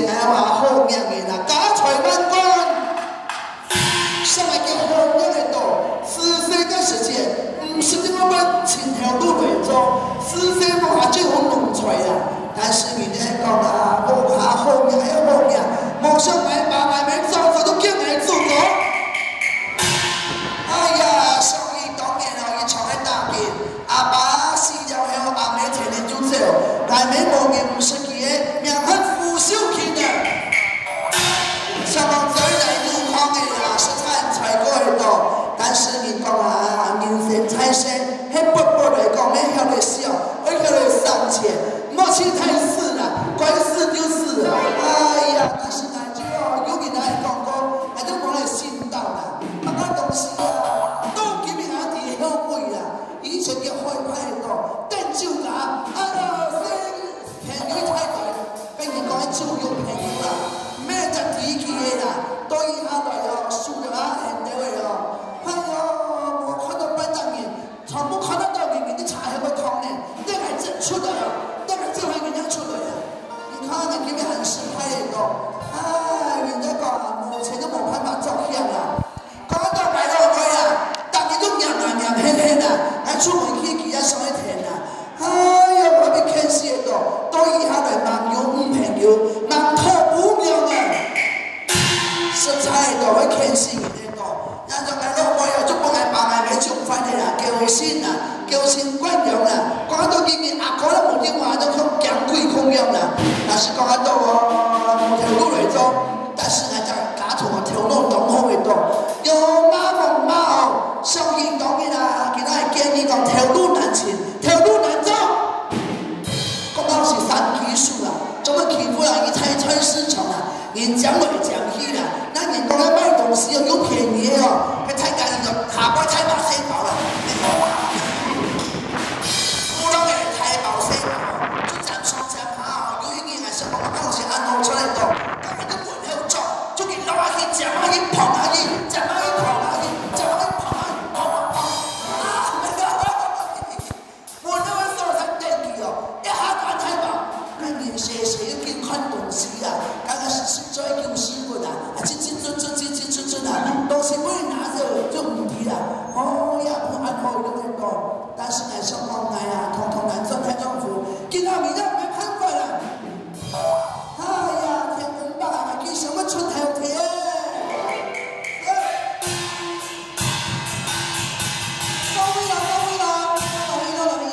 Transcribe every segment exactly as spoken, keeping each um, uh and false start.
名话好命的啦，家财万贯。上来叫好命的道，是世间世界，唔是怎么要前条路来做，是世无下最好弄出啊。但是人家讲啊，无下好命要好命，梦想买爸买买走走都叫来做过。哎呀，所以当年哦，伊创喺大件，阿爸死了后，阿妹天天就走，阿妹无见唔识记的，命很腐朽去的。上讲嘴来路宽的啦，实在才过会到。但是人讲啊，人生在世，迄步步来讲，免晓得笑，要晓得上前，莫去太死了，该死就死了。哎呀，但是那句哦，有人来讲讲，那就讲来信道啦，乜嘢东西啊，都叫命阿弟后悔啦，以前叫开派到，等酒家，啊咯，先便宜太大，俾人讲喺酒用便宜啦，咩就提起嘅啦，對下來哦，輸咗啊，現在嘅哦，哎呦，我看到班長人，從冇看得到人，人啲茶係會燙呢，呢係真出嚟啊，呢係真係人家出嚟啊，你看人叫咩很實派嘅個，唉，人家講啊，冇錢都冇辦法做香啊，講到買到佢啊，但係都娘啊娘輕輕啊，還出門去佢一上一天啊，哎呀，我俾傾死到，對下來盲友唔朋友，盲頭不妙啊！實在度會傾死人哋度，人就係老妹又足幫佢爸買買種翻嚟啦，叫先啦，叫先關養啦，講到見面阿哥都冇電話都講講鬼空樣啦，但是講到哦條路嚟做，但是人家假從個條路當好嘅度，有馬夢馬後，上現講嘅啦，其他係建議講條路難前，條路難走，講到是三級數啦，怎麼欺負人？伊菜菜市場啦，人講來講去啦。那人講咧賣東西哦，有便宜的哦，佢太緊要就下擺太飽死飽啦。我諗嘅太飽死飽，就站雙站下，有一年係什麼東西安弄出來到，咁佢都門口做，就佢撈下去，夾下去，捧下去，夾下去，捧下去，夾下去，捧下去，捧捧捧，啊！我那個時候才登記哦，一下打太飽，那人寫寫要見看東西啊，剛剛是是做一件新聞啊，啊，進進進進進進進進啊，東西不會拿着就唔提啦，哦呀，不安好有很多，但是呢，上講來啊，統統難做太政府，見到你都沒辦法啦，哎呀，天公伯啊，叫什麼出頭天？到位了，到位了，到位了，到位。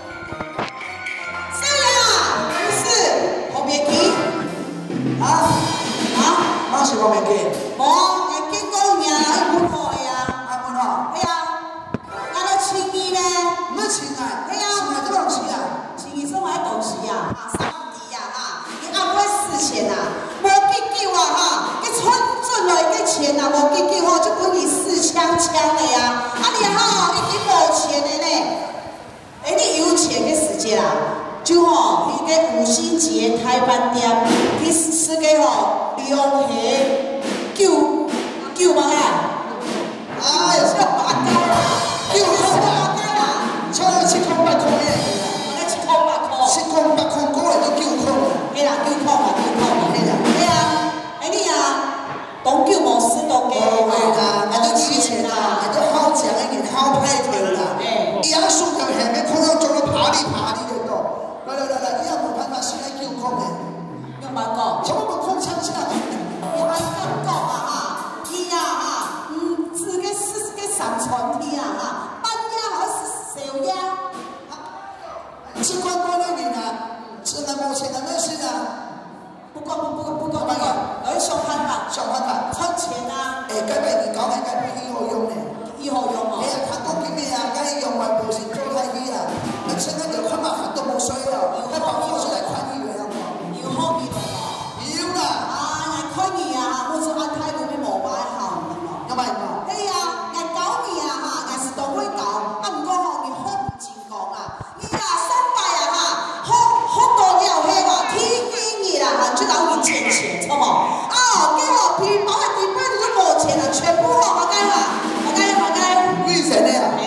少爺，不是後面機。 啊啊，哪是後面機？ 冇，係經過名來本河嘅啊。 啊，本河。 係啊，那個青衣呢？ 唔係青啊， 係啊， 青啊，這東西啊。 青衣是買東西啊，啊，三弟啊，哈，你按我四千啊，無結叫啊，哈，你存存落嘅錢啊，無結叫吼，就等於四槍槍的呀，啊你吼，你已經無錢的呢，誒你有錢嘅時節啊。就吼，迄個五星級的台灣店，去吃個吼龍蝦九九蚊啊！ 哎呀， 九八九啦， 九塊八九啦， 差咗七塊八塊嘅， 我咧七塊八塊， 七塊八塊過嚟都九塊。 係啦，九塊嘛，九塊嘛，係啦，係啊，誒你啊，當九無死當嘅， 係啦，我都以前啊，我都好講一件好派頭啦。 誒， 伊阿數條下面可能做到爬哩爬哩嘅多。來來來來，伊阿冇辦法先嚟叫空嘅， 用乜講？ 怎麼冇空槍槍？ 你還咁講啊哈？伊啊哈，嗯，是個是個上傳體啊哈，半夜還是小夜？ 吃光光的人啊，吃了冇錢的咩事啊？ 不過不不不過不過，有上班吧？ 上班吧？ 賺錢啊！ 誒，今日你講係今日以後用嘅， 以後用哦。 你啊，睇講叫咩啊？梗係用埋無線做睇啲啊，你現在就看麻煩都冇水啊，你幫我出來看醫院啊？ 要好醫療啊！ 要啦， 啊，人看醫啊，好似安泰嗰啲無擺好唔咯？ 有冇有冇？ 係啊，人搞醫啊哈，人是當會搞，啊唔過後面好唔正講啊，伊啊三百啊哈，好好多了係話天經醫啦哈，就當你賺錢，錯冇？啊，結果皮包係幾百都冇錢啊，全部好我解嘛，我解我解。 醫生咧啊？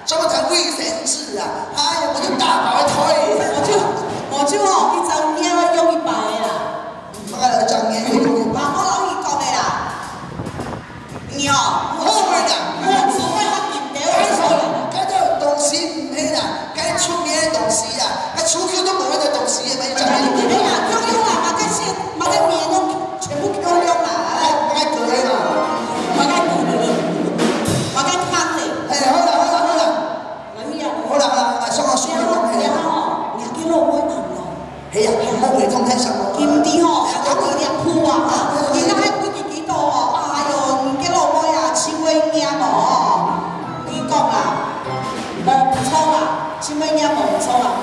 什么叫卫生纸啊？哎呀，我就大把的腿。 我就我就哦，一张面要用一百的啦。 我来张面要用一百。 我老伊讲的啦。你哦， 好个啦， 我做咩黑面条啊？ 嗰啲東西唔起啦，嗰啲出名嘅東西啊，喺出去都冇嗰啲東西嘅，咪就係。 哎呀，用用啦，把嗰些把嗰面都全部用用啦。 我該舉啦， 我該舉，我該攤嚟。 係好啦好啦好啦， 哎呀， 好啦好啦，我送我書去講起啦。 廿幾老妹男咯。 係啊，我未通聽上我。 兼啲嗬，有啲啲鋪啊，而家喺幾幾幾多哦？哎呦，幾老妹啊，超威啱哦！你講啊，冇錯啊，超威啱冇錯啊。